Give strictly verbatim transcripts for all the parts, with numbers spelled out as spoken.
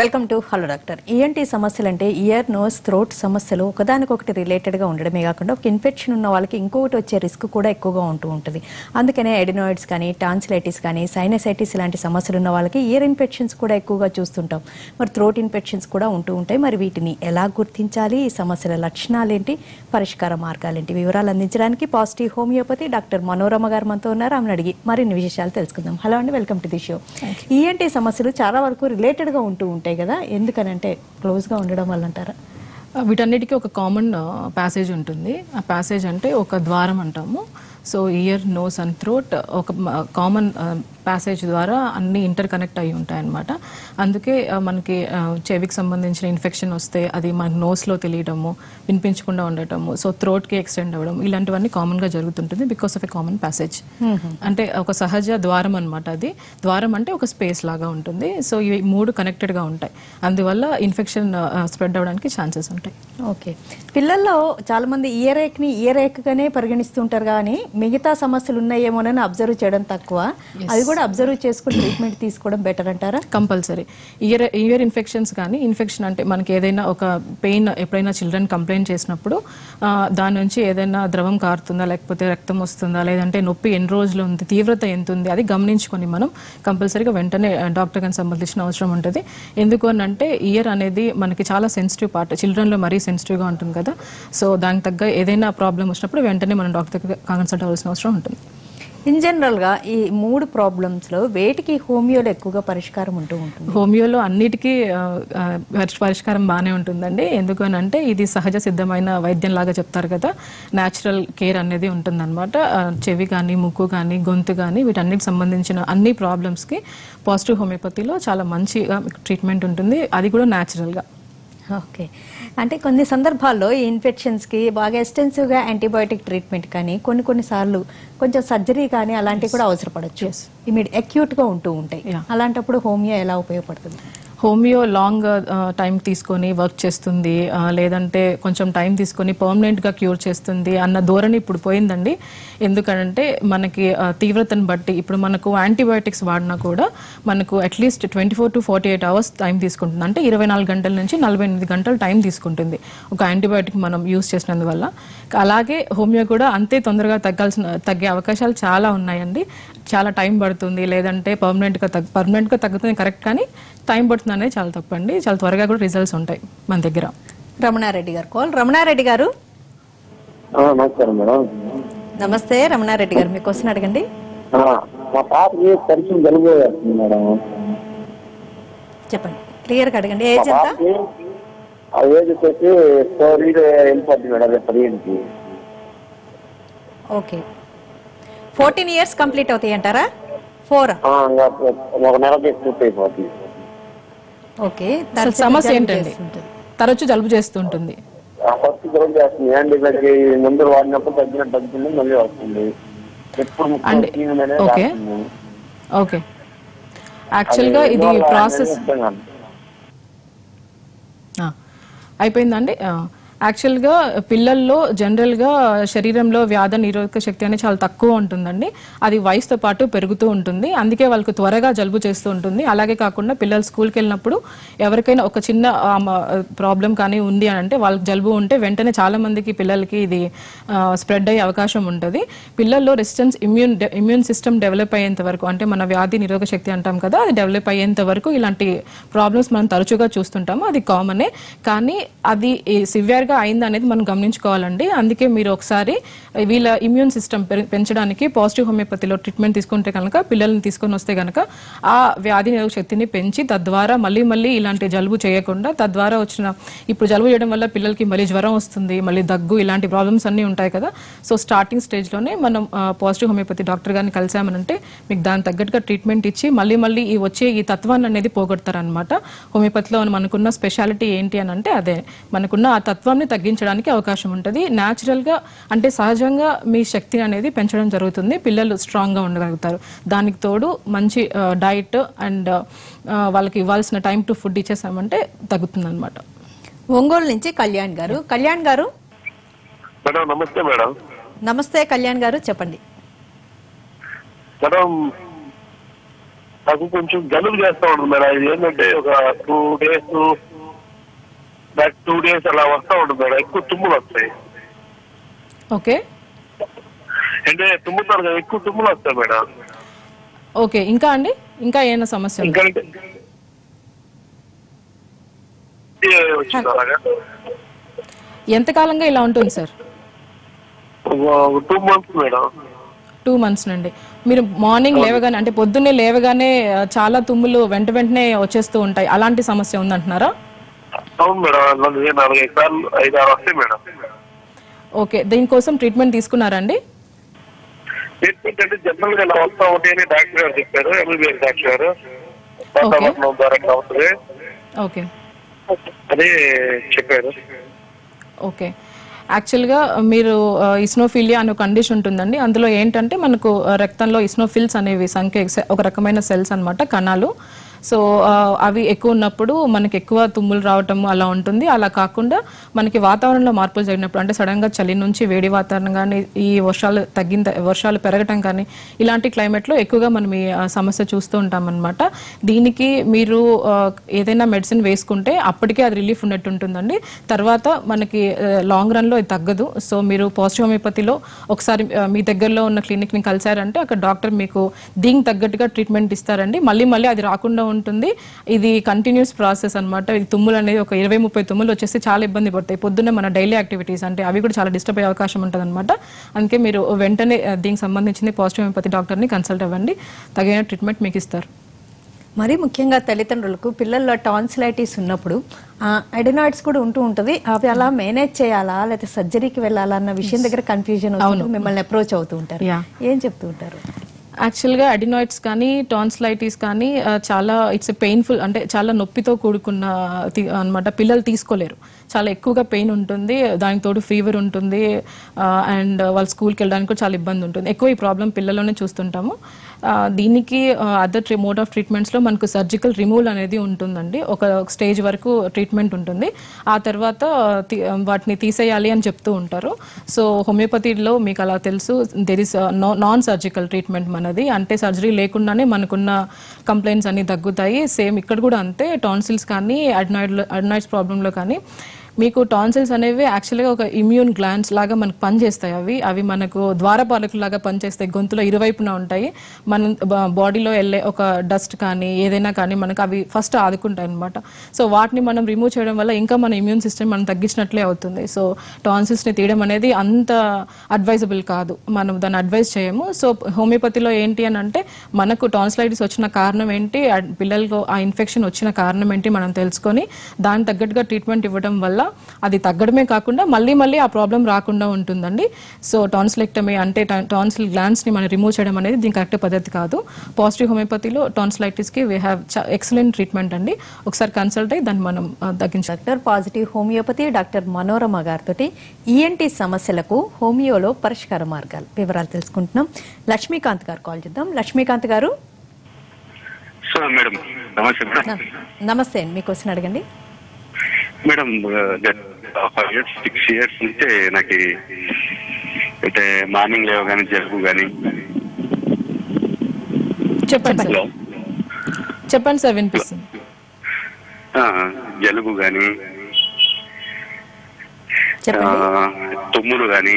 Welcome to hello doctor. ENT సమస్యలు అంటే year nose throat సమస్యలు ఒకదానికొకటి రిలేటెడ్గా ఉండడమే కాకుండా ఒక ఇన్ఫెక్షన్ ఉన్న వాళ్ళకి ఇంకొకటి వచ్చే రిస్క్ కూడా ఎక్కువగా ఉంటూ ఉంటుంది. అందుకనే ఎడినాయిడ్స్ కానీ టాన్సిలైటిస్ కానీ సైనసైటిస్ ఇలాంటి సమస్యలు ఉన్న వాళ్ళకి ఇయర్ ఇన్ఫెక్షన్స్ కూడా ఎక్కువగా చూస్తుంటాం. మరి థ్రోట్ ఇన్ఫెక్షన్స్ కూడా ఉంటూ ఉంటాయి. మరి వీటిని ఎలా గుర్తించాలి, ఈ సమస్యల లక్షణాలు ఏంటి, పరిష్కార మార్గాలు ఏంటి, వివరాలు అందించడానికి పాజిటివ్ హోమియోపతి డాక్టర్ మనోరమ గారు మనతో ఉన్నారు. ఆమెను అడిగి మరిన్ని విశేషాలు తెలుసుకుందాం. హలో అండి, welcome to the show. ENT సమస్యలు చాలా వరకు రిలేటెడ్గా ఉంటూ ఉంటాయి కదా, ఎందుకనంటే క్లోజ్గా ఉండడం వల్ల అంటారా? వీటన్నిటికీ ఒక కామన్ ప్యాసేజ్ ఉంటుంది. ఆ ప్యాసేజ్ అంటే ఒక ద్వారం అంటాము. So ear, nose and throat ఒక కామన్ ప్యాసేజ్ ద్వారా అన్ని ఇంటర్ కనెక్ట్ అయి ఉంటాయి అన్నమాట. అందుకే మనకి చెవికి సంబంధించిన ఇన్ఫెక్షన్ వస్తే అది మన నోస్లో తెలియడము, వినిపించకుండా ఉండటము, సో థ్రోట్కి ఎక్స్టెండ్ అవ్వడం, ఇలాంటివన్నీ కామన్గా జరుగుతుంటుంది because of a common passage. అంటే ఒక సహజ ద్వారం అనమాట. అది ద్వారం అంటే ఒక స్పేస్ లాగా ఉంటుంది. సో ఇవి మూడు కనెక్టెడ్గా ఉంటాయి. అందువల్ల ఇన్ఫెక్షన్ స్ప్రెడ్ అవ్వడానికి ఛాన్సెస్ ఉంటాయి. ఓకే, పిల్లల్లో చాలా మంది ఇయర్ ఏక్ని ఇయర్ ఏక్గానే పరిగణిస్తుంటారు, కానీ మిగతా సమస్యలు ఉన్నాయేమోనని అబ్జర్వ్ చేయడం తక్కువ. అది కూడా అబ్జర్వ్ చేసుకుని ట్రీట్మెంట్ తీసుకోవడం బెటర్ అంటారా? కంపల్సరీ. ఇయర్ ఇయర్ ఇన్ఫెక్షన్స్ కానీ, ఇన్ఫెక్షన్ అంటే మనకి ఏదైనా ఒక పెయిన్ ఎప్పుడైనా చిల్డ్రన్ కంప్లైంట్ చేసినప్పుడు దాని నుంచి ఏదైనా ద్రవం కారుతుందా, లేకపోతే రక్తం వస్తుందా, లేదంటే నొప్పి ఎన్ని రోజులు ఉంది, తీవ్రత ఎంత ఉంది, అది గమనించుకొని మనం కంపల్సరీగా వెంటనే డాక్టర్ గారిని సంబంధించిన అవసరం ఉంటుంది. ఎందుకు అని అంటే ఇయర్ అనేది మనకి చాలా సెన్సిటివ్ పార్ట్, చిల్డ్రన్లో మరీ సెన్సిటివ్గా ఉంటుంది కదా. సో దానికి తగ్గ ఏదైనా ప్రాబ్లం వచ్చినప్పుడు వెంటనే మనం డాక్టర్ దగ్గర కన్సల్ట్ అవ్వాల్సిన అవసరం ఉంటుంది. ఇన్ జనరల్గా ఈ మూడు ప్రాబ్లమ్స్లో వేటికి హోమియోలో ఎక్కువగా పరిష్కారం ఉంటూ ఉంటుంది? హోమియోలో అన్నిటికీ పరిష్కారం బాగానే ఉంటుందండి. ఎందుకు అని అంటే ఇది సహజ సిద్ధమైన వైద్యం లాగా చెప్తారు కదా, న్యాచురల్ కేర్ అనేది ఉంటుందన్నమాట. చెవి కానీ, ముక్కు కానీ, గొంతు కానీ, వీటన్నిటికి సంబంధించిన అన్ని ప్రాబ్లమ్స్కి పాజిటివ్ హోమియోపతిలో చాలా మంచిగా ట్రీట్మెంట్ ఉంటుంది, అది కూడా న్యాచురల్గా. ఓకే, అంటే కొన్ని సందర్భాల్లో ఈ ఇన్ఫెక్షన్స్కి బాగా ఎక్స్టెన్సివ్గా యాంటీబయాటిక్ ట్రీట్మెంట్ కానీ, కొన్ని కొన్నిసార్లు కొంచెం సర్జరీ కానీ అలాంటివి కూడా అవసరపడచ్చు, ఇమీడియట్ అక్యూట్గా ఉంటూ ఉంటాయి. అలాంటప్పుడు హోమియో ఎలా ఉపయోగపడుతుంది? హోమియో లాంగ్ టైం తీసుకొని వర్క్ చేస్తుంది, లేదంటే కొంచెం టైం తీసుకొని పర్మనెంట్గా క్యూర్ చేస్తుంది అన్న ధోరణి ఇప్పుడు పోయిందండి. ఎందుకంటే మనకి తీవ్రతను బట్టి ఇప్పుడు మనకు యాంటీబయాటిక్స్ వాడినా కూడా మనకు at least twenty four to forty eight hours time తీసుకుంటుంది. అంటే ఇరవై నాలుగు గంటల నుంచి నలభై ఎనిమిది గంటలు టైం తీసుకుంటుంది ఒక యాంటీబయాటిక్ మనం యూజ్ చేసినందువల్ల. అలాగే హోమియో కూడా అంతే తొందరగా తగ్గాల్సిన తగ్గే అవకాశాలు చాలా ఉన్నాయండి. చాలా టైం పడుతుంది, లేదంటే పర్మనెంట్గా తగ్గ పర్మనెంట్గా తగ్గుతుంది కరెక్ట్, కానీ టైం పడుతుంది అనేది చాలా తప్పండి. చాలా త్వరగా కూడా రిజల్ట్స్ ఉంటాయి మన దగ్గర. రమణారెడ్డి గారు కాల్. రమణారెడ్డి గారు నమస్కారం మేడం. నమస్తే రమణారెడ్డి గారు, మీ క్వశ్చన్ అడగండి. మా పాపకి పరిచయం జలుబు వేస్తుంది మేడం. చెప్పండి, క్లియర్గా అడగండి. ఏజ్ ఎంత? ఏజ్ వచ్చేసి ఫోర్ ఇయర్ వెళ్ళిపోద్ది మేడం పదిహేనుకి. ఓకే, ఫోర్టీన్ ఇయర్స్ కంప్లీట్ అవుతాయి అంటారా? ఫోర్ ఒక నెలకి పూర్తి అయిపోతుంది. ఓకే, సమస్య ఏంటండి? తరచు జలుబు చేస్తుంటుంది. ఫస్ట్ జలుబు చేస్తుంది, యాంటీబయాటిక్ మందులు వాడినప్పుడు తగ్గినట్టు తగ్గుతుంది, మళ్ళీ వస్తుంది. ఓకే ఓకే యాక్చువల్గా ఇది ప్రాసెస్ అయిపోయిందండి. యాక్చువల్గా పిల్లల్లో జనరల్గా శరీరంలో వ్యాధి నిరోధక శక్తి అనేది చాలా తక్కువ ఉంటుందండి. అది వయసుతో పాటు పెరుగుతూ ఉంటుంది, అందుకే వాళ్ళకు త్వరగా జలుబు చేస్తూ ఉంటుంది. అలాగే కాకుండా పిల్లలు స్కూల్కి వెళ్ళినప్పుడు ఎవరికైనా ఒక చిన్న ప్రాబ్లం కానీ ఉంది అని అంటే వాళ్ళకి జలుబు ఉంటే వెంటనే చాలా మందికి పిల్లలకి ఇది స్ప్రెడ్ అయ్యే అవకాశం ఉంటుంది. పిల్లల్లో resistance immune immune system develop అయ్యేంత వరకు, అంటే మన వ్యాధి నిరోధక శక్తి అంటాం కదా, అది డెవలప్ అయ్యేంత వరకు ఇలాంటి ప్రాబ్లమ్స్ మనం తరచుగా చూస్తుంటాము. అది కామనే, కానీ అది సివియర్గా అయింది అనేది మనం గమనించుకోవాలండి. అందుకే మీరు ఒకసారి వీళ్ళ ఇమ్యూన్ సిస్టమ్ పెంచడానికి పాజిటివ్ హోమియోపతిలో ట్రీట్మెంట్ తీసుకుంటే కనుక, పిల్లల్ని తీసుకొని వస్తే కనుక ఆ వ్యాధి నిరోధక శక్తిని పెంచి తద్వారా మళ్ళీ మళ్ళీ ఇలాంటి జలుబు చేయకుండా, తద్వారా వచ్చిన ఇప్పుడు జలుబు చేయడం వల్ల పిల్లలకి మళ్ళీ జ్వరం వస్తుంది, మళ్ళీ దగ్గు, ఇలాంటి ప్రాబ్లమ్స్ అన్నీ ఉంటాయి కదా. సో స్టార్టింగ్ స్టేజ్లోనే మనం పాజిటివ్ హోమియోపతి డాక్టర్ గారిని కలిసామనంటే మీకు దానికి తగ్గట్టుగా ట్రీట్మెంట్ ఇచ్చి మళ్ళీ మళ్ళీ ఈ వచ్చే ఈ తత్వాన్ని అనేది పోగొడతారనమాట. హోమియోపతిలో మనకున్న స్పెషాలిటీ ఏంటి అని అంటే అదే, మనకున్న ఆ తత్వాన్ని తగ్గించడానికి అవకాశం ఉంటుంది. న్యాచురల్గా అంటే సహజంగా మీ శక్తిని అనేది పెంచడం జరుగుతుంది, పిల్లలు స్ట్రాంగ్గా ఉండగలుగుతారు. దానికి తోడు మంచి డైట్ అండ్ వాళ్ళకి ఇవ్వాల్సిన టైం టు ఫుడ్ ఇచ్చేసామంటే తగ్గుతుంది అనమాట. ఒంగోలు నుంచి కళ్యాణ్ గారు. కళ్యాణ్ గారు మేడం నమస్తే. మేడం నమస్తే కళ్యాణ్ గారు, చెప్పండి. మేడం నాకు కొంచెం జలుబు చేస్తా ఉంటుంది మేడం. ఇది ఏంటంటే ఒక two days back two days అలా వస్తా ఉంటుంది మేడం. ఎక్కువ తుమ్ములు వస్తాయి. ఓకే అంటే తుమ్ముతారు కదా, ఎక్కువ తుమ్ములు వస్తాయి మేడం. ఓకే ఇంకా అండి ఇంకా ఏమైనా సమస్య ఉందా? ఇంకా వచ్చింది అలాగా ఎంతకాలంగా ఇలా ఉంటుంది sir? Two months madam. Two months నుండి మీరు మార్నింగ్ లేవగానే అంటే పొద్దున్నే లేవగానే ఆ, చాలా తుమ్ములు వెంట వెంటనే వచ్చేస్తూ ఉంటాయి, అలాంటి సమస్య ఉందంటున్నారా? అవును మేడం. నాలుగైదు సార్లు ఐదు ఆరు వస్తాయి మేడం. ఓకే దీనికోసం ట్రీట్మెంట్ తీసుకున్నారండి? ట్రీట్మెంట్ అంటే జనరల్ గా ఇలా వస్తా ఉంటాయి అని డాక్టర్ గారు చెప్పారు. ఎంబీబీఎస్ డాక్టర్ గారు వాతావరణం ద్వారా ఇట్లా అవుతుంది ఓకే అని చెప్పారు. ఓకే యాక్చువల్గా మీరు ఇస్నోఫిలియా అనే కండిషన్ ఉంటుందండి. అందులో ఏంటంటే మనకు ఆ, రక్తంలో ఇస్నోఫిల్స్ అనేవి సంఖ్య ఒక రకమైన సెల్స్ అన్నమాట, కణాలు. సో ఆ, అవి ఎక్కువ ఉన్నప్పుడు మనకి ఎక్కువ తుమ్ములు రావటం అలా ఉంటుంది. అలా కాకుండా మనకి వాతావరణంలో మార్పులు జరిగినప్పుడు అంటే సడన్గా చలి నుంచి వేడి వాతావరణం కానీ ఈ వర్షాలు తగ్గిన త- వర్షాలు పెరగటం కానీ ఇలాంటి క్లైమేట్లో ఎక్కువగా మనం ఈ ఆ, సమస్య చూస్తూ ఉంటాం అనమాట. దీనికి మీరు ఆ, ఏదైనా మెడిసిన్ వేసుకుంటే అప్పటికే అది రిలీఫ్ ఉన్నట్టు ఉంటుందండి. తర్వాత మనకి లాంగ్ రన్లో ఇది తగ్గదు. సో మీరు పాజిటివ్ హోమియోపతిలో ఒకసారి ఆ, మీ దగ్గరలో ఉన్న క్లినిక్ని కలిసారంటే అక్కడ డాక్టర్ మీకు దీనికి తగ్గట్టుగా ట్రీట్మెంట్ ఇస్తారండి. మళ్ళీ మళ్ళీ అది రాకుండా ఉంటుంది. ఇది కంటిన్యూస్ ప్రాసెస్ అన్నమాట. ఇది తుమ్ములు అనేది ఒక ఇరవై ముప్పై తుమ్ములు వచ్చేసి చాలా ఇబ్బంది పడతాయి. పొద్దున్నే మన డైలీ యాక్టివిటీస్ అంటే అవి కూడా చాలా డిస్టర్బ్ అయ్యే అవకాశం ఉంటుంది అనమాట. అందుకే మీరు వెంటనే ఆ, దీనికి సంబంధించింది పాజిటివ్ హోమియోపతి డాక్టర్ని కన్సల్ట్ అవ్వండి, తగిన ట్రీట్మెంట్ మీకు ఇస్తారు. మరి ముఖ్యంగా తల్లిదండ్రులకు పిల్లల్లో టాన్సిలైటిస్ ఉన్నప్పుడు అడినాయిడ్స్ కూడా ఉంటూ ఉంటుంది. అవి అలా మేనేజ్ చేయాలా లేకపోతే సర్జరీకి వెళ్ళాలా అన్న విషయం దగ్గర కన్ఫ్యూజన్ వస్తుంది. మిమ్మల్ని అప్రోచ్ అవుతూ ఉంటారు, Yeah. ఏం చెప్తూ ఉంటారు? యాక్చువల్గా అడినాయిడ్స్ కానీ టాన్సిలైటిస్ కానీ ఆ, చాలా ఇట్స్ పెయిన్ఫుల్ అంటే చాలా నొప్పితో కూడుకున్న అనమాట. పిల్లలు తీసుకోలేరు, చాలా ఎక్కువగా పెయిన్ ఉంటుంది, దానికి తోడు ఫీవర్ ఉంటుంది, అండ్ వాళ్ళ స్కూల్కి వెళ్ళడానికి కూడా చాలా ఇబ్బంది ఉంటుంది. ఎక్కువ ఈ ప్రాబ్లం పిల్లల్లోనే చూస్తుంటాము. ఆ, దీనికి అదర్ మోడ్ ఆఫ్ ట్రీట్మెంట్స్లో మనకు సర్జికల్ రిమూవల్ అనేది ఉంటుందండి. ఒక స్టేజ్ వరకు ట్రీట్మెంట్ ఉంటుంది. ఆ తర్వాత తీ- వాటిని తీసేయాలి అని చెప్తూ ఉంటారు. సో హోమియోపతిలో మీకు అలా తెలుసు, there is non surgical treatment మనది. అంటే సర్జరీ లేకుండానే మనకున్న కంప్లైంట్స్ అన్ని తగ్గుతాయి. సేమ్ ఇక్కడ కూడా అంతే. టాన్సిల్స్ కానీ అడ్నాయిడ్ అడ్నాయిడ్స్ ప్రాబ్లంలో కానీ మీకు టాన్సిల్స్ అనేవి యాక్చువల్గా ఒక ఇమ్యూన్ గ్లాండ్స్ లాగా మనకు పనిచేస్తాయి. అవి అవి మనకు ద్వారపాలకులాగా పనిచేస్తాయి. గొంతులో ఇరువైపున ఉంటాయి. మన బాడీలో వెళ్ళే ఒక డస్ట్ కానీ ఏదైనా కానీ మనకు అవి ఫస్ట్ ఆదుకుంటాయి అనమాట. సో వాటిని మనం రిమూవ్ చేయడం వల్ల ఇంకా మన ఇమ్యూన్ సిస్టమ్ మనం తగ్గించినట్లే అవుతుంది. సో టాన్సిల్స్ని తీయడం అనేది అంత అడ్వైజబుల్ కాదు, మనం దాన్ని అడ్వైజ్ చేయము. సో హోమియోపతిలో ఏంటి అని అంటే మనకు టాన్సిలైటిస్ వచ్చిన కారణం ఏంటి, ఆ పిల్లలకు ఆ ఇన్ఫెక్షన్ వచ్చిన కారణం ఏంటి మనం తెలుసుకొని దానికి తగ్గట్టుగా ట్రీట్మెంట్ ఇవ్వడం వల్ల అది తగ్గడమే కాకుండా మళ్ళీ మళ్ళీ ఆ ప్రాబ్లం రాకుండా ఉంటుందండి. సో టాన్సిలెక్టమీ అంటే టాన్సిల్ గ్లాండ్స్ ని మనం రిమూవ్ చేయడం అనేది దీని కరెక్ట్ పద్ధతి కాదు. పాజిటివ్ హోమియోపతిలో టాన్సిలైటిస్ కి వీ హ్యావ్ ఎక్సలెంట్ ట్రీట్మెంట్ అండి. ఒకసారి కన్సల్ట్ అయ్యి దాన్ని మనం ఆ, తగ్గించాలి. Doctor positive homeopathy doctor Manorama గారితో ఈఎన్టీ సమస్యలకు హోమియోలో పరిష్కార మార్గాలు వివరాలు తెలుసుకుంటున్నాం. లక్ష్మీకాంత్ గారు కాల్ చేద్దాం. లక్ష్మీకాంత్ గారు సో మేడం నమస్తే మేడం. న- నమస్తే అండి, మీ క్వశ్చన్ అడగండి. Madam five years six years నుంచే నాకు అంటే మార్నింగ్ లేవ కానీ జలుబు కానీ. చెప్పండి సార్, హలో చెప్పండి సార్, వినిపిస్తుంది. జలుబు కానీ చెప్పండి. తుమ్ములు కానీ.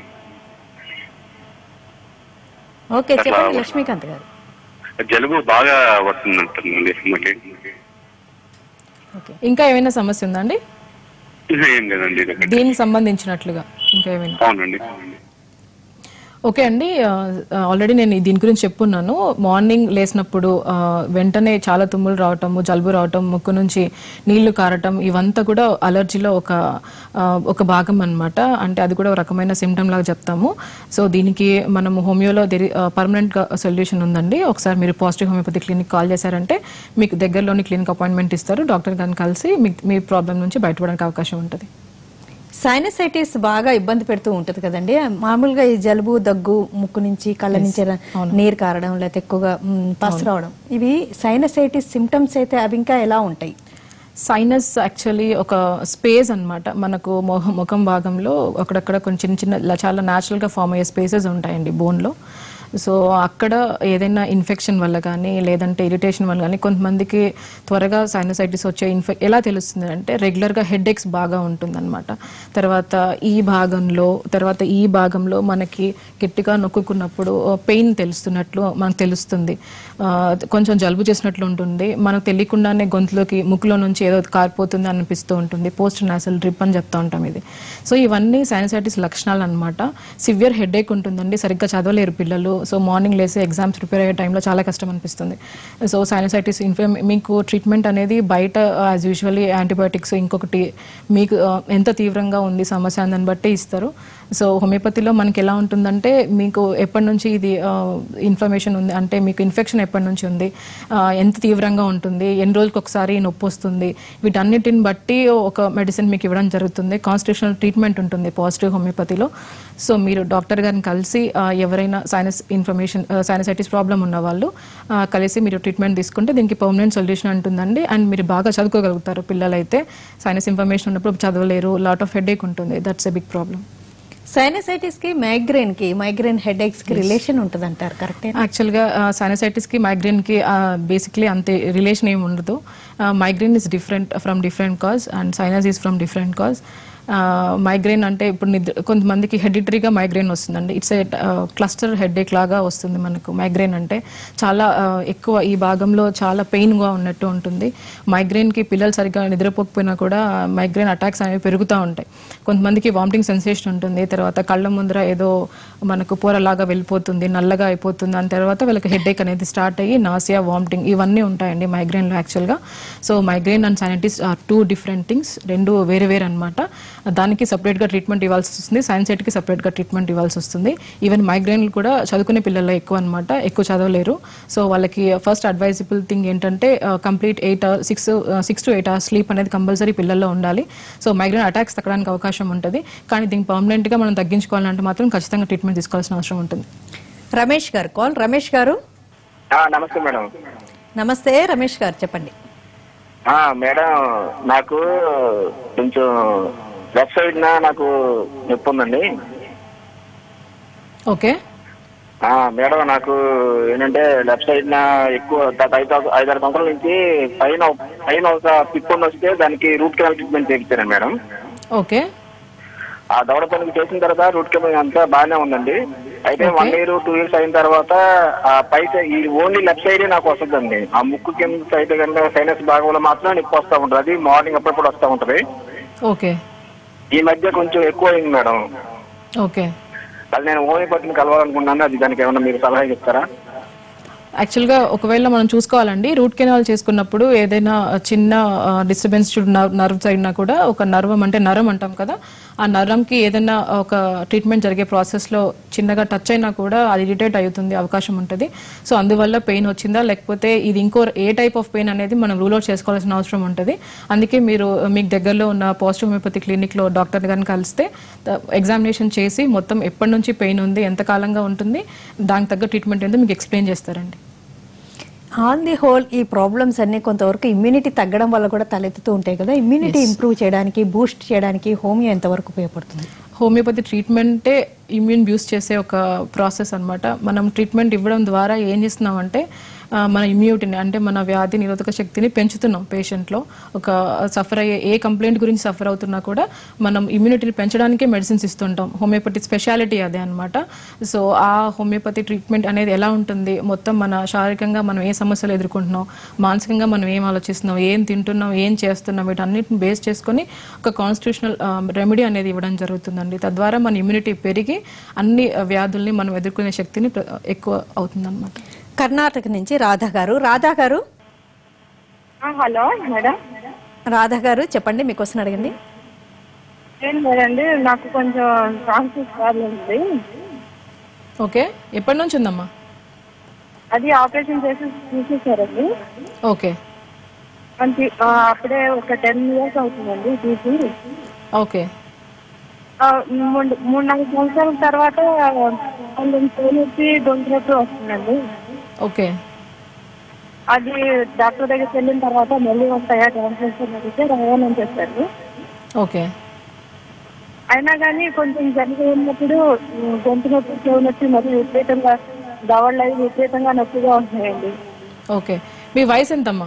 ఓకే చెప్పండి లక్ష్మీకాంత్ గారు. జలుబు బాగా వస్తుందంటుంది మాకు. ఓకే ఇంకా ఏమైనా సమస్య ఉందండి ఏం లేదండి ఇది ఒకటి. దీనికి సంబంధించినట్లుగా? ఇంకా ఏమైనా? అవునండి. ఓకే అండి, ఆల్రెడీ నేను దీని గురించి చెప్పున్నాను. మార్నింగ్ లేసినప్పుడు ఆ, వెంటనే చాలా తుమ్ములు రావటము, జలుబు రావటం, ముక్కు నుంచి నీళ్లు కారటం, ఇవంతా కూడా అలర్జీలో ఒక ఆ, ఒక భాగం అన్నమాట. అంటే అది కూడా ఒక రకమైన సిమ్టమ్ లాగా చెప్తాము. సో దీనికి మనము హోమియోలో పర్మనెంట్ సొల్యూషన్ ఉందండి. ఒకసారి మీరు పాజిటివ్ హోమియోపతి క్లినిక్ కాల్ చేశారంటే మీకు దగ్గరలోని క్లినిక్ అపాయింట్మెంట్ ఇస్తారు. డాక్టర్ గారిని కలిసి మీ మీ ప్రాబ్లం నుంచి బయటపడడానికి అవకాశం ఉంటుంది. సైనసైటిస్ బాగా ఇబ్బంది పెడుతూ ఉంటుంది కదండి. మామూలుగా ఈ జలుబు, దగ్గు, ముక్కు నుంచి కళ్ళ నుంచి నీరు కారడం లేకపోతే ఎక్కువగా మ్, పస్ రావడం, ఇవి సైనసైటిస్ సిమ్టమ్స్ అయితే అవి ఇంకా ఎలా ఉంటాయి? సైనస్ యాక్చువల్లీ ఒక స్పేస్ అన్నమాట. మనకు మొహం ముఖం భాగంలో అక్కడక్కడ కొంచెం చిన్న చిన్న ల- చాలా న్యాచురల్గా ఫామ్ అయ్యే స్పేసెస్ ఉంటాయండి బోన్లో. సో అక్కడ ఏదైనా ఇన్ఫెక్షన్ వల్ల కానీ లేదంటే ఇరిటేషన్ వల్ల కానీ కొంతమందికి త్వరగా సైనసైటిస్ వచ్చే ఇన్ఫెక్ ఎలా తెలుస్తుంది అంటే రెగ్యులర్గా హెడ్ ఎక్స్ బాగా ఉంటుందన్నమాట. తర్వాత ఈ భాగంలో తర్వాత ఈ భాగంలో మనకి గట్టిగా నొక్కుకున్నప్పుడు పెయిన్ తెలుస్తున్నట్లు మనకు తెలుస్తుంది. కొంచెం జలుబు చేసినట్లు ఉంటుంది. మనకు తెలియకుండానే గొంతులోకి ముక్కులో నుంచి ఏదో కారిపోతుంది అనిపిస్తూ ఉంటుంది. పోస్ట్ నాసల్ డ్రిప్ అని చెప్తా ఉంటాం ఇది. సో ఇవన్నీ సైనసైటిస్ లక్షణాలు అనమాట. సివియర్ హెడ్ ఏక్ ఉంటుందండి, సరిగ్గా చదవలేరు పిల్లలు. సో మార్నింగ్ లేసి ఎగ్జామ్స్ ప్రిపేర్ అయ్యే టైంలో చాలా కష్టం అనిపిస్తుంది. సో సైనసైటిస్ ఇన్ఫెమ్ మీకు ట్రీట్మెంట్ అనేది బయట యాజ్ యూజువల్లీ యాంటీబయాటిక్స్ ఇంకొకటి మీకు ఎంత తీవ్రంగా ఉంది సమస్య అని దాన్ని బట్టి ఇస్తారు. సో హోమియోపతిలో మనకి ఎలా ఉంటుందంటే మీకు ఎప్పటి నుంచి ఇది ఇన్ఫర్మేషన్ ఉంది అంటే మీకు ఇన్ఫెక్షన్ ఎప్పటి నుంచి ఉంది, ఎంత తీవ్రంగా ఉంటుంది, ఎన్ని రోజులకు ఒకసారి నొప్పి వస్తుంది, వీటన్నిటిని బట్టి ఒక మెడిసిన్ మీకు ఇవ్వడం జరుగుతుంది. కాన్స్టిట్యూషనల్ ట్రీట్మెంట్ ఉంటుంది పాజిటివ్ హోమియోపతిలో. సో మీరు డాక్టర్ గారిని కలిసి ఎవరైనా సైనస్ ఇన్ఫర్మేషన్ సైనసైటిస్ ప్రాబ్లం ఉన్న వాళ్ళు కలిసి మీరు ట్రీట్మెంట్ తీసుకుంటే దీనికి పర్మనెంట్ సొల్యూషన్ ఉంటుందండి. అండ్ మీరు బాగా చదువుకోగలుగుతారు. పిల్లలైతే సైనస్ ఇన్ఫర్మేషన్ ఉన్నప్పుడు చదవలేరు, లాట్ ఆఫ్ హెడ్ ఏక్ ఉంటుంది. That's a big problem. సైనసైటిస్ కి మైగ్రేన్ కి మైగ్రేన్ హెడ్ ఎక్స్ కి రిలేషన్ ఉంటుంది అంటారు, కరెక్టే? యాక్చువల్ గా సైనసైటిస్ కి మైగ్రేన్ కి బేసిక్లీ అంతే రిలేషన్ ఏమి ఉండదు. Migraine is different from different cause and sinus is from different cause. Migraine అంటే ఇప్పుడు నిద్ర కొంతమందికి హెడిటరీగా మైగ్రేన్ వస్తుందండి. ఇట్స్ ఏ క్లస్టర్ హెడేక్ లాగా వస్తుంది మనకు. మైగ్రేన్ అంటే చాలా ఎక్కువ ఈ భాగంలో చాలా పెయిన్గా ఉన్నట్టు ఉంటుంది. మైగ్రేన్కి పిల్లలు సరిగ్గా నిద్రపోకపోయినా కూడా మైగ్రేన్ అటాక్స్ అనేవి పెరుగుతూ ఉంటాయి. కొంతమందికి వామిటింగ్ సెన్సేషన్ ఉంటుంది, తర్వాత కళ్ళ ముందర ఏదో మనకు పూరలాగా వెళ్ళిపోతుంది, నల్లగా అయిపోతుంది, దాని తర్వాత వీళ్ళకి హెడేక్ అనేది స్టార్ట్ అయ్యి నాసియా, వామిటింగ్ ఇవన్నీ ఉంటాయండి మైగ్రేన్లో యాక్చువల్గా. So migraine and sinusitis are two different things, రెండు వేరే వేరే అనమాట. దానికి సపరేట్గా ట్రీట్మెంట్ ఇవ్వాల్సి వస్తుంది, సైనసైటిస్కి సపరేట్గా ట్రీట్మెంట్ ఇవ్వాల్సి వస్తుంది. ఈవెన్ మైగ్రేన్లు కూడా చదువుకునే పిల్లల్లో ఎక్కువ అనమాట, ఎక్కువ చదవలేరు. సో వాళ్ళకి ఫస్ట్ అడ్వైజబుల్ థింగ్ ఏంటంటే complete eight hour six six to eight hours sleep అనేది కంపల్సరీ పిల్లల్లో ఉండాలి. సో మైగ్రేన్ అటాక్స్ తగ్గడానికి అవకాశం ఉంటుంది. కానీ దీనికి పర్మనెంట్గా మనం తగ్గించుకోవాలంటే మాత్రం ఖచ్చితంగా ట్రీట్మెంట్ తీసుకోవాల్సిన అవసరం ఉంటుంది. రమేష్ గారు కాల్. రమేష్ గారు నమస్తే మేడం. నమస్తే రమేష్ గారు, చెప్పండి. మేడం నాకు కొంచెం లెఫ్ట్ సైడ్ నా నాకు నొప్పి ఉందండి. ఓకే మేడం నాకు ఏంటంటే లెఫ్ట్ సైడ్ నా ఎక్కువ ఐదు ఐదారు సంవత్సరాల నుంచి పైన పైన ఒక పిప్పొండి వస్తే దానికి రూట్ కెనాల్ ట్రీట్మెంట్ చేయించాను మేడం. ఓకే ఆ దవడ పనికి చేసిన తర్వాత రూట్ కెనాల్ అంతా బాగానే ఉందండి. అయితే వన్ ఇయర్ టూ ఇయర్స్ అయిన తర్వాత ఆ పై ఈ ఓన్లీ లెఫ్ట్ సైడే నాకు వస్తుందండి. ఆ ముక్కు కింద సైడ్ కన్నా సైనస్ భాగంలో మాత్రం నొప్పి వస్తూ ఉంటుంది. అది మార్నింగ్ అప్పుడప్పుడు వస్తూ ఉంటది. ఓకే ఈ మధ్య కొంచెం ఎక్కువ అయింది మేడం. ఓకే అది నేను హోమియోపతిని కలవాలనుకున్నాను. అది దానికి ఏమన్నా మీరు సలహా చెప్తారా? యాక్చువల్గా ఒకవేళ మనం చూసుకోవాలండి, రూట్ కెనాల్ చేసుకున్నప్పుడు ఏదైనా చిన్న డిస్టర్బెన్స్ నర్వ్ సైడ్నా కూడా ఒక నర్వం అంటే నరం అంటాం కదా, ఆ నరంకి ఏదైనా ఒక ట్రీట్మెంట్ జరిగే ప్రాసెస్లో చిన్నగా టచ్ అయినా కూడా అది ఇరిటేట్ అవుతుంది, అవకాశం ఉంటుంది. సో అందువల్ల పెయిన్ వచ్చిందా లేకపోతే ఇది ఇంకో ఏ టైప్ ఆఫ్ పెయిన్ అనేది మనం రూల్ అవుట్ చేసుకోవాల్సిన అవసరం ఉంటుంది. అందుకే మీరు మీకు దగ్గరలో ఉన్న పాజిటివ్ హోమియోపతి క్లినిక్లో డాక్టర్ గారిని కలిస్తే ఎగ్జామినేషన్ చేసి మొత్తం ఎప్పటి నుంచి పెయిన్ ఉంది, ఎంత కాలంగా ఉంటుంది, దానికి తగ్గ ట్రీట్మెంట్ ఏందో మీకు ఎక్స్ప్లెయిన్ చేస్తారండి. ఆన్ ది హోల్ ఈ ప్రాబ్లమ్స్ అన్ని కొంతవరకు ఇమ్యూనిటీ తగ్గడం వల్ల కూడా తలెత్తుతూ ఉంటాయి కదా. ఇమ్యూనిటీ ఇంప్రూవ్ చేయడానికి, బూస్ట్ చేయడానికి హోమియో ఎంతవరకు ఉపయోగపడుతుంది? హోమియోపతి ట్రీట్మెంటే ఇమ్యూన్ బూస్ట్ చేసే ఒక ప్రాసెస్ అనమాట. మనం ట్రీట్మెంట్ ఇవ్వడం ద్వారా ఏం చేస్తున్నామంటే మన ఇమ్యూనిటీని అంటే మన వ్యాధి నిరోధక శక్తిని పెంచుతున్నాం పేషెంట్లో. ఒక సఫర్ అయ్యే ఏ కంప్లైంట్ గురించి సఫర్ అవుతున్నా కూడా మనం ఇమ్యూనిటీని పెంచడానికే మెడిసిన్స్ ఇస్తుంటాం. హోమియోపతి స్పెషాలిటీ అదే అనమాట. సో ఆ హోమియోపతి ట్రీట్మెంట్ అనేది ఎలా ఉంటుంది, మొత్తం మన శారీరకంగా మనం ఏ సమస్యలు ఎదుర్కొంటున్నాం, మానసికంగా మనం ఏం ఆలోచిస్తున్నాం, ఏం తింటున్నాం, ఏం చేస్తున్నాం, వీటన్నిటిని బేస్ చేసుకొని ఒక కాన్స్టిట్యూషనల్ రెమెడీ అనేది ఇవ్వడం జరుగుతుందండి. తద్వారా మన ఇమ్యూనిటీ పెరిగి అన్ని వ్యాధుల్ని మనం ఎదుర్కొనే శక్తిని ఎక్కువ అవుతుందన్నమాట. కర్ణాటక నుంచి రాధా గారు. రాధా గారు హలో మేడం. రాధా గారు చెప్పండి, మీ క్వశ్చన్ అడగండి. ఏం లేదండి, నాకు కొంచెం ట్రాన్స్పోర్ట్ ప్రాబ్లం ఉంది. ఓకే, ఎప్పటి నుంచి ఉందమ్మా? అది ఆపరేషన్ చేసి తీసేసారండి. ఓకే, అంటే అప్పుడే ఒక టెన్ ఇయర్స్ అవుతుందండి తీసి. ఓకే, మూడు నాలుగు సంవత్సరాల తర్వాత కొంచెం పెయిన్ వచ్చి గొంతు నొప్పి వస్తుందండి. ఓకే, అది డాక్టర్ దగ్గరికి వెళ్ళిన తర్వాత మళ్ళీ వస్తాయా ట్రాన్స్పోర్ట్ అడిగితే రావాలని చెప్పారు. ఓకే, అయినా కానీ కొంచెం జలుబు ఉన్నప్పుడు గొంతు నొప్పి చెవు నొప్పి మరియు విపరీతంగా దవడలు అవి విపరీతంగా నొప్పిగా ఉంటున్నాయండి. ఓకే, మీ వయసు ఎంతమ్మా?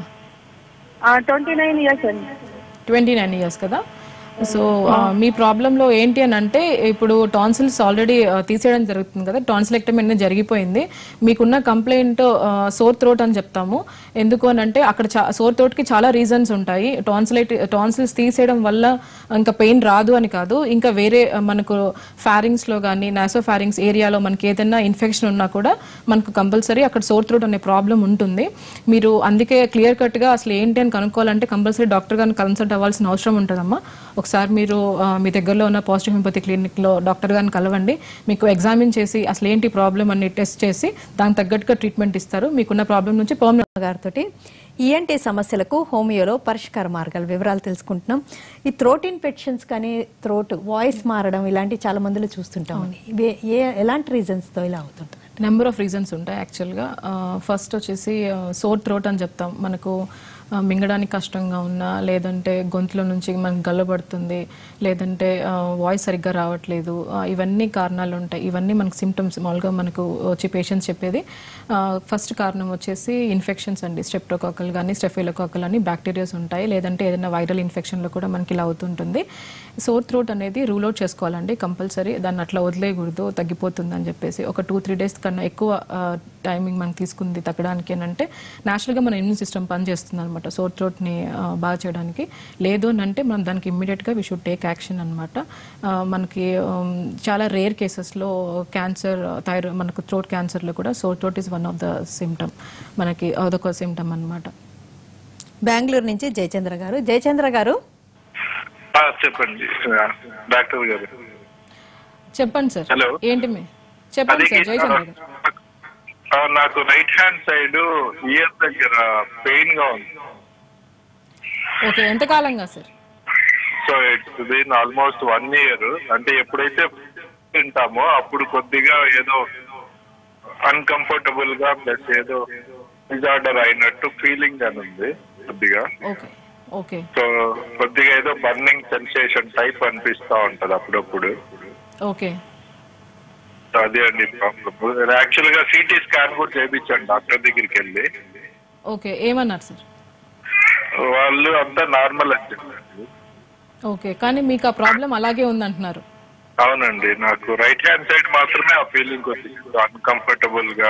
ట్వంటీ నైన్ ఇయర్స్ అండి. ట్వంటీ నైన్ ఇయర్స్ కదా. సో మీ ప్రాబ్లంలో ఏంటి అని అంటే ఇప్పుడు టాన్సిల్స్ ఆల్రెడీ తీసేయడం జరుగుతుంది కదా, టాన్సిలెక్టమీ అనేది జరిగిపోయింది. మీకున్న కంప్లైంట్ సోర్ థ్రోట్ అని చెప్తాము. ఎందుకు అని అంటే అక్కడ సోర్ థ్రోట్కి చాలా రీజన్స్ ఉంటాయి. టాన్సిలైట్ టాన్సిల్స్ తీసేయడం వల్ల ఇంకా పెయిన్ రాదు అని కాదు, ఇంకా వేరే మనకు ఫ్యారింగ్స్లో కానీ నాసో ఫ్యారింగ్స్ ఏరియాలో మనకి ఏదైనా ఇన్ఫెక్షన్ ఉన్నా కూడా మనకు కంపల్సరీ అక్కడ సోర్ థ్రోట్ అనే ప్రాబ్లం ఉంటుంది. మీరు అందుకే క్లియర్ కట్గా అసలు ఏంటి అని కనుక్కోవాలంటే కంపల్సరీ డాక్టర్ గారిని కన్సల్ట్ అవ్వాల్సిన అవసరం ఉంటుందమ్మా. ఒకసారి మీరు మీ దగ్గరలో ఉన్న పాజిటివ్ హోమియోపతి క్లినిక్లో డాక్టర్ గారిని కలవండి. మీకు ఎగ్జామిన్ చేసి అసలు ఏంటి ప్రాబ్లం అని టెస్ట్ చేసి దానికి తగ్గట్టుగా ట్రీట్మెంట్ ఇస్తారు. మీకున్న ప్రాబ్లం నుంచి పర్మనెంట్ గారితో ఈఎన్టీ సమస్యలకు హోమియోలో పరిష్కార మార్గాల వివరాలు తెలుసుకుంటున్నాం. ఈ థ్రోట్ ఇన్ఫెక్షన్స్ కానీ థ్రోట్ వాయిస్ మారడం ఇలాంటి చాలా మందిలో చూస్తుంటాం. ఇవి ఏ ఎలాంటి రీజన్స్తో ఇలా అవుతుంటుంది? నెంబర్ ఆఫ్ రీజన్స్ ఉంటాయి యాక్చువల్గా. ఫస్ట్ వచ్చేసి సోర్ థ్రోట్ అని చెప్తాం. మనకు మింగడానికి కష్టంగా ఉన్నా, లేదంటే గొంతులో నుంచి మనకు గల్లబడుతుంది, లేదంటే వాయిస్ సరిగ్గా రావట్లేదు, ఇవన్నీ కారణాలు ఉంటాయి. ఇవన్నీ మనకు సిమ్టమ్స్ మామూలుగా మనకు వచ్చి పేషెంట్స్ చెప్పేది. ఫస్ట్ కారణం వచ్చేసి ఇన్ఫెక్షన్స్ అండి. స్ట్రెప్టోకాకల్ కానీ స్టెఫిలోకాకల్ అని బ్యాక్టీరియాస్ ఉంటాయి, లేదంటే ఏదైనా వైరల్ ఇన్ఫెక్షన్లో కూడా మనకి ఇలా అవుతుంటుంది. సోర్ థ్రోట్ అనేది రూల్ అవుట్ చేసుకోవాలండి కంపల్సరీ. దాన్ని అట్లా వదిలేయకూడదు, తగ్గిపోతుంది అని చెప్పేసి. ఒక టూ త్రీ డేస్ కన్నా ఎక్కువ టైమింగ్ మనకు తీసుకుంది తగ్గడానికి అని అంటే న్యాచురల్గా మన ఇమ్యూన్ సిస్టమ్ పనిచేస్తుంది అనమాట సోర్ థ్రోట్ని బాగా చేయడానికి. లేదు అని అంటే మనం దానికి ఇమ్మీడియట్గా వీ షుడ్ టేక్ యాక్షన్ అనమాట. మనకి చాలా రేర్ కేసెస్లో క్యాన్సర్, థైరో మనకు థ్రోట్ క్యాన్సర్లో కూడా sore throat is one of the symptom, మనకి అదొక సిమ్టమ్ అనమాట. బెంగళూరు నుంచి జయచంద్ర గారు. జయచంద్ర గారు చెప్పండి డాక్టర్ గారు. చెప్పండి సార్. హలో, ఏంటి మీ చెప్పండి సార్. జయచంద్ర గారు, నాకు రైట్ హ్యాండ్ సైడ్ ఇయర్ దగ్గర పెయిన్ గా ఉంది. ఓకే, ఎంత కాలంగా sir? So it's been almost one year. అంటే ఎప్పుడైతే తింటామో అప్పుడు కొద్దిగా ఏదో అన్కంఫర్టబుల్ గా ప్లస్ ఏదో డిజార్డర్ అయినట్టు ఫీలింగ్ అని ఉంది కొద్దిగా. ఓకే ఓకే సో కొద్దిగా ఏదో బర్నింగ్ సెన్సేషన్ టైప్ అనిపిస్తా ఉంటది అప్పుడప్పుడు. ఓకే, అదే అండి ప్రాబ్లమ్. యాక్చువల్ గా సిటీ స్కాన్ కూడా చేయించాను డాక్టర్ దగ్గరికి వెళ్ళి. ఓకే, ఏమన్నారు సార్? వాళ్ళు అంతా నార్మల్ అని చెప్పారు. ఓకే, కానీ మీకు ఆ ప్రాబ్లం అలాగే ఉందంటున్నారు. అవునండి, నాకు రైట్ హ్యాండ్ సైడ్ మాత్రమే ఆ ఫీలింగ్ వచ్చింది, అన్కంఫర్టబుల్ గా.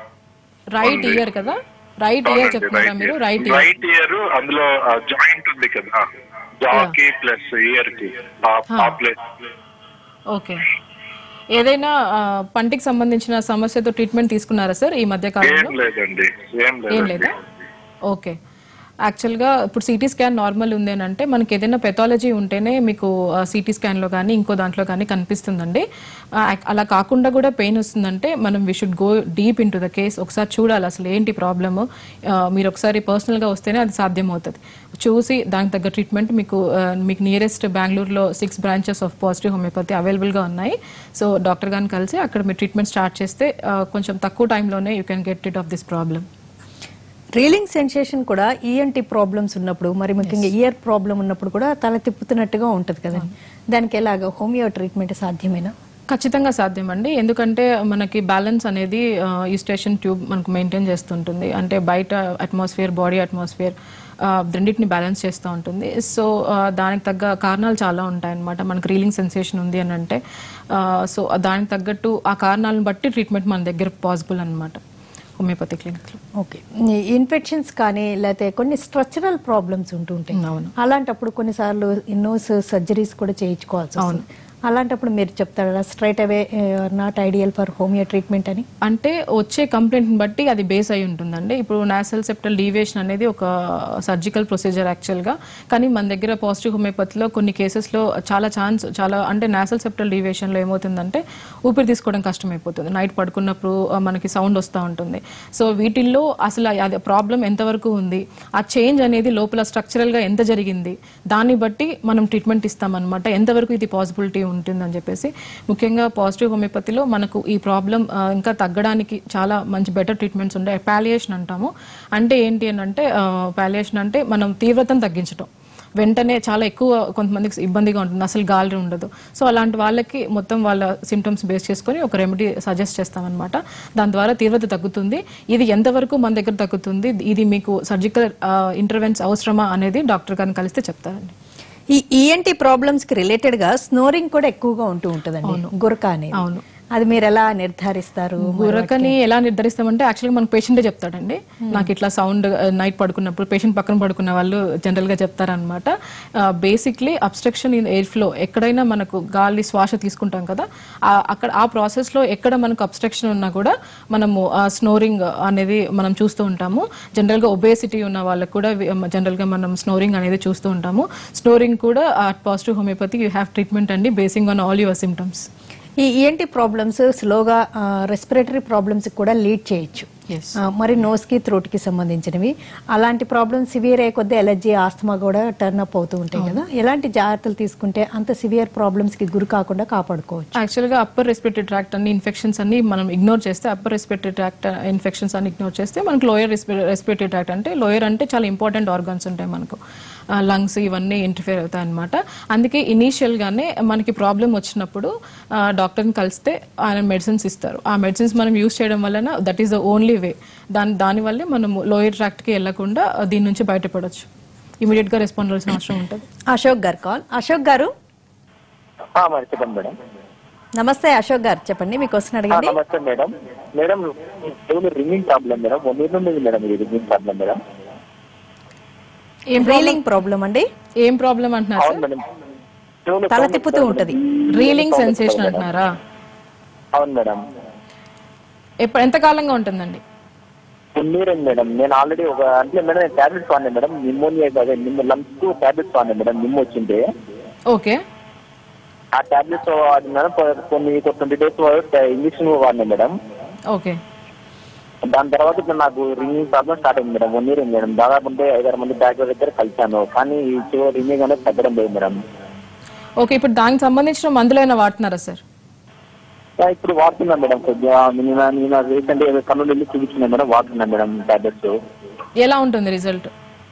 రైట్ ఇయర్ కదా? రైట్ ఇయర్ చెప్తున్నారా మీరు? రైట్ ఇయర్ రైట్ ఇయర్ అందులో జాయింట్ ఉంది కదా, జాకి ప్లస్ ఇయర్ కి ఆ ప్లేస్. ఓకే, ఏదైనా పంటికి సంబంధించిన సమస్యతో ట్రీట్మెంట్ తీసుకున్నారా సార్ ఈ మధ్య కాలంలో? ఏం లేదండి, ఏం లేదా? ఓకే, యాక్చువల్గా ఇప్పుడు సిటీ స్కాన్ నార్మల్ ఉంది అని అంటే మనకి ఏదైనా పెథాలజీ ఉంటేనే మీకు సిటీ స్కాన్లో కానీ ఇంకో దాంట్లో కానీ కనిపిస్తుందండి. అలా కాకుండా కూడా పెయిన్ వస్తుందంటే మనం we should go deep into the case. ఒకసారి చూడాలి అసలు ఏంటి ప్రాబ్లము. మీరు ఒకసారి పర్సనల్గా వస్తేనే అది సాధ్యం అవుతుంది. చూసి దానికి తగ్గ ట్రీట్మెంట్ మీకు మీకు నియరెస్ట్ బెంగళూరులో six branches of positive homeopathy అవైలబుల్గా ఉన్నాయి. సో డాక్టర్ గారిని కలిసి అక్కడ మీరు ట్రీట్మెంట్ స్టార్ట్ చేస్తే కొంచెం తక్కువ టైంలోనే you can get rid of this problem. Reeling sensation కూడా ఈఎన్టీ ప్రాబ్లమ్స్ ఉన్నప్పుడు, మరి ముఖ్యంగా ఇయర్ ప్రాబ్లం ఉన్నప్పుడు కూడా తల తిప్పుతున్నట్టుగా ఉంటుంది కదా, దానికి ఎలాగ హోమియో ట్రీట్మెంట్ సాధ్యమేనా? ఖచ్చితంగా సాధ్యం అండి. ఎందుకంటే మనకి బ్యాలెన్స్ అనేది ఈ స్టేషన్ ట్యూబ్ మనకు మెయింటైన్ చేస్తుంటుంది. అంటే బయట అట్మాస్ఫియర్, బాడీ అట్మాస్ఫియర్ రెండింటిని బ్యాలెన్స్ చేస్తూ ఉంటుంది. సో దానికి తగ్గ కారణాలు చాలా ఉంటాయన్నమాట. మనకు రీలింగ్ సెన్సేషన్ ఉంది అని అంటే సో దానికి తగ్గట్టు ఆ కారణాలను బట్టి ట్రీట్మెంట్ మన దగ్గర పాసిబుల్ అనమాట హోమియోపతి క్లినిక్లో. ఓకే, ఇన్ఫెక్షన్స్ కానీ లేకపోతే కొన్ని స్ట్రక్చరల్ ప్రాబ్లమ్స్ ఉంటుంటాయి. అవును, అలాంటప్పుడు కొన్నిసార్లు నోస్ సర్జరీస్ కూడా చేయించుకోవాల్సి వస్తుంది. అలాంటప్పుడు మీరు చెప్తారా straight away not ideal for homeo treatment అని? అంటే వచ్చే కంప్లైంట్ని బట్టి అది బేస్ అయి ఉంటుందండి. ఇప్పుడు నాసల్ సెప్టల్ డీవియేషన్ అనేది ఒక సర్జికల్ ప్రొసీజర్ యాక్చువల్గా, కానీ మన దగ్గర పాజిటివ్ హోమియోపతిలో కొన్ని కేసెస్లో చాలా ఛాన్స్ చాలా అంటే నాసల్ సెప్టల్ డీవియేషన్లో ఏమవుతుందంటే ఊపిరి తీసుకోవడం కష్టమైపోతుంది. నైట్ పడుకున్నప్పుడు మనకి సౌండ్ వస్తూ ఉంటుంది. సో వీటిల్లో అసలు అది ప్రాబ్లం ఎంతవరకు ఉంది, ఆ చేంజ్ అనేది లోపల స్ట్రక్చరల్గా ఎంత జరిగింది, దాన్ని బట్టి మనం ట్రీట్మెంట్ ఇస్తామన్నమాట. ఎంతవరకు ఇది పాసిబిలిటీ ఉంటుందని చెప్పేసి. ముఖ్యంగా పాజిటివ్ హోమియోపతిలో మనకు ఈ ప్రాబ్లం ఇంకా తగ్గడానికి చాలా మంచి బెటర్ ట్రీట్మెంట్స్ ఉంటాయి. పాలియేషన్ అంటాము. అంటే ఏంటి అని అంటే పాలియేషన్ అంటే మనం తీవ్రతను తగ్గించడం. వెంటనే చాలా ఎక్కువ కొంతమందికి ఇబ్బందిగా ఉంటుంది, అసలు గాలి ఉండదు. సో అలాంటి వాళ్ళకి మొత్తం వాళ్ళ సిమ్టమ్స్ బేస్ చేసుకొని ఒక రెమెడీ సజెస్ట్ చేస్తామన్నమాట. దాని ద్వారా తీవ్రత తగ్గుతుంది. ఇది ఎంతవరకు మన దగ్గర తగ్గుతుంది, ఇది మీకు సర్జికల్ ఇంటర్వెన్స్ అవసరమా అనేది డాక్టర్ గారిని కలిస్తే చెప్తారండి. ఈ ఈఎన్టీ ప్రాబ్లమ్స్ కి రిలేటెడ్ గా స్నోరింగ్ కూడా ఎక్కువగా ఉంటూ ఉంటుందండి, గురక అనేది. అవును. అది మీరు ఎలా నిర్ధారిస్తారు? గురకని ఎలా నిర్ధారిస్తామంటే యాక్చువల్గా మన పేషెంటే చెప్తాడండి. నాకు ఇట్లా సౌండ్ నైట్ పడుకున్నప్పుడు పేషెంట్ పక్కన పడుకున్న వాళ్ళు జనరల్ గా చెప్తారనమాట. Basically obstruction in air flow, ఎక్కడైనా మనకు గాలి శ్వాస తీసుకుంటాం కదా, అక్కడ ఆ ప్రాసెస్ లో ఎక్కడ మనకు అబ్స్ట్రక్షన్ ఉన్నా కూడా మనము స్నోరింగ్ అనేది మనం చూస్తూ ఉంటాము. జనరల్ గా ఒబేసిటీ ఉన్న వాళ్ళకు కూడా జనరల్ గా మనం స్నోరింగ్ అనేది చూస్తూ ఉంటాము. స్నోరింగ్ కూడా positive homeopathy you have treatment అండి, basing on all your symptoms. ఈ ఈఎన్టీ ప్రాబ్లమ్స్ స్లోగా రెస్పిరేటరీ ప్రాబ్లమ్స్ కూడా లీడ్ చేయొచ్చు. మరి నోస్ కి థ్రోట్ కి సంబంధించినవి అలాంటి ప్రాబ్లమ్స్ సివియర్ అయ్యే కొద్ది ఎలర్జీ, ఆస్తమా కూడా టర్న్ అప్ అవుతూ ఉంటాయి కదా. ఎలాంటి జాగ్రత్తలు తీసుకుంటే అంత సివియర్ ప్రాబ్లమ్స్ కి గురి కాకుండా కాపాడుకోవచ్చు? యాక్చువల్ గా అప్పర్ రెస్పిరేటరీ ట్రాక్ట్ అన్ని ఇన్ఫెక్షన్స్ అన్ని మనం ఇగ్నోర్ చేస్తే, అప్పర్ రెస్పిరేటరీ ట్రాక్ట్ ఇన్ఫెక్షన్స్ అన్ని ఇగ్నోర్ చేస్తే మనకు లోయర్ రెస్పిరేటరీ ట్రాక్ట్, అంటే లోయర్ అంటే చాలా ఇంపార్టెంట్ ఆర్గాన్స్ ఉంటాయి మనకు, లంగ్స్ ఇవన్నీ ఇంటర్ఫియర్ అవుతాయి అనమాట. అందుకే ఇనీషియల్ గానే మనకి ప్రాబ్లం వచ్చినప్పుడు డాక్టర్ని కలిస్తే ఆయన మెడిసిన్స్ ఇస్తారు. ఆ మెడిసిన్స్ మనం యూజ్ చేయడం వలన that is the only way. దాని దానివల్లే మనము లోయర్ ట్రాక్ట్కి వెళ్లకుండా దీని నుంచి బయటపడవచ్చు. ఇమీడియట్ గా రెస్పాండ్ అవ్వాల్సిన అవసరం ఉంటుంది. అశోక్ గారు కాల్. అశోక్ గారు చెప్పండి మేడం. నమస్తే అశోక్ గారు, చెప్పండి మీ క్వశ్చన్ అడగండి. నమస్తే madam. Madam ringing problem madam, one year నుండి మేడం ఇది రింగింగ్ ప్రాబ్లం మేడం. ఏం రీలింగ్ ప్రాబ్లం అండి? ఏం ప్రాబ్లం అంటున్నారు సార్? తల తిప్పుతూ ఉంటది, రీలింగ్ సెన్సేషన్ అంటున్నారా? అవును మేడం. ఎప్పుడు ఎంత కాలంగా ఉంటుందండి? నీరేం మేడం, నేను ఆల్రెడీ ఒక అంటే మేడం టాబ్లెట్స్ వాడినా మేడం, నిమోనియా అదే నిమ్మ లంగ్స్ టాబ్లెట్స్ వాడినా మేడం, నిమ్మ వచ్చింది. ఓకే. ఆ టాబ్లెట్స్ వాడినా కొన్ని ట్వంటీ డేస్ ఇంజక్షన్ వాడినా మేడం. ఓకే. దాని తర్వాత ఇప్పుడు నాకు రింగింగ్ ప్రాబ్లం స్టార్ట్ అయింది మేడం. One year madam. దాదాపు అంటే ఐదారు మంది డాక్టర్ దగ్గర కలిసాను, కానీ ఈ చివరి రింగింగ్ అనేది తగ్గడం లేదు మేడం. ఓకే, ఇప్పుడు దానికి సంబంధించిన మందులు ఏమైనా వాడుతున్నారా సార్? ఇప్పుడు వాడుతున్నా మేడం. కొద్దిగా నేను నేను రీసెంట్ కర్నూలు వెళ్ళి చూపించిన మేడం, వాడుతున్నా మేడం టాబ్లెట్స్. ఎలా ఉంటుంది రిజల్ట్?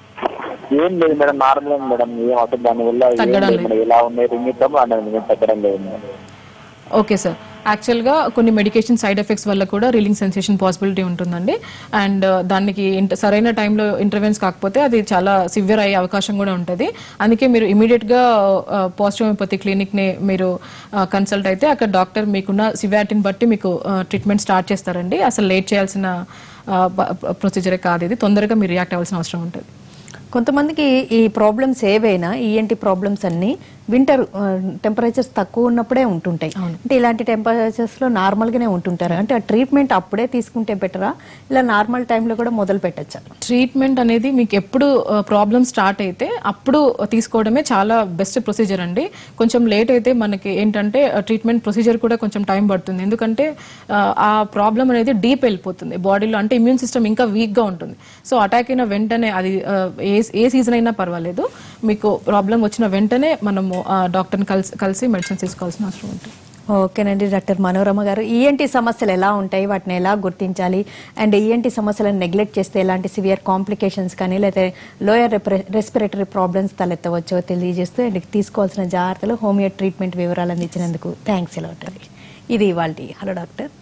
ఏం లేదు మేడం, నార్మల్ మేడం. ఏం అవుతుంది దానివల్ల ఎలా ఉన్నాయి రింగింగ్ ప్రాబ్లం తగ్గడం లేదు మేడం. Okay sir. యాక్చువల్గా కొన్ని మెడికేషన్ సైడ్ ఎఫెక్ట్స్ వల్ల కూడా రీలింగ్ సెన్సేషన్ పాసిబిలిటీ ఉంటుందండి. అండ్ దానికి సరైన టైంలో ఇంటర్వెన్స్ కాకపోతే అది చాలా సివియర్ అయ్యే అవకాశం కూడా ఉంటుంది. అందుకే మీరు ఇమీడియట్గా పాజిటివ్ హోమియోపతి క్లినిక్ని మీరు కన్సల్ట్ అయితే అక్కడ డాక్టర్ మీకున్న సివియారిటీని బట్టి మీకు ట్రీట్మెంట్ స్టార్ట్ చేస్తారండి. అసలు లేట్ చేయాల్సిన ప్రొసీజరే కాదు ఇది, తొందరగా మీరు రియాక్ట్ అవ్వాల్సిన అవసరం ఉంటుంది. కొంతమందికి ఈ ప్రాబ్లమ్స్ ఏవైనా ఈఎన్టీ ప్రాబ్లమ్స్ అన్ని వింటర్ టెంపరేచర్స్ తక్కువ ఉన్నప్పుడే ఉంటుంటాయి. అంటే ఇలాంటి టెంపరేచర్స్ లో నార్మల్ గానే ఉంటుంటారు. అంటే ఆ ట్రీట్మెంట్ అప్పుడే తీసుకుంటే బెటరా, ఇలా నార్మల్ టైంలో కూడా మొదలు పెట్టచ్చా? ట్రీట్మెంట్ అనేది మీకు ఎప్పుడు ప్రాబ్లమ్ స్టార్ట్ అయితే అప్పుడు తీసుకోవడమే చాలా బెస్ట్ ప్రొసీజర్ అండి. కొంచెం లేట్ అయితే మనకి ఏంటంటే ట్రీట్మెంట్ ప్రొసీజర్ కూడా కొంచెం టైం పడుతుంది. ఎందుకంటే ఆ ప్రాబ్లం అనేది డీప్ వెళ్ళిపోతుంది బాడీలో, అంటే ఇమ్యూన్ సిస్టమ్ ఇంకా వీక్ గా ఉంటుంది. సో అటాక్ అయిన వెంటనే అది ఏ ఏ సీజన్ అయినా పర్వాలేదు, మీకు ప్రాబ్లం వచ్చిన వెంటనే మనము డాక్టర్ని కలిసి కలిసి మెడిసిన్స్ తీసుకోవాల్సిన అవసరం ఉంటుంది. ఓకేనండి డాక్టర్ మనోరమ గారు, ఈఎన్టీ సమస్యలు ఎలా ఉంటాయి, వాటిని ఎలా గుర్తించాలి, అండ్ ఈఎన్టీ సమస్యలను నెగ్లెక్ట్ చేస్తే ఎలాంటి సివియర్ కాంప్లికేషన్స్ కానీ లేదా లోయర్ రెస్పిరేటరీ ప్రాబ్లమ్స్ తలెత్తవచ్చో తెలియజేస్తూ అండ్ తీసుకోవాల్సిన జాగ్రత్తలు, హోమియో ట్రీట్మెంట్ వివరాలు అందించినందుకు థ్యాంక్స్ అలాట్ అండి. ఇది ఇవాల్టి హలో డాక్టర్.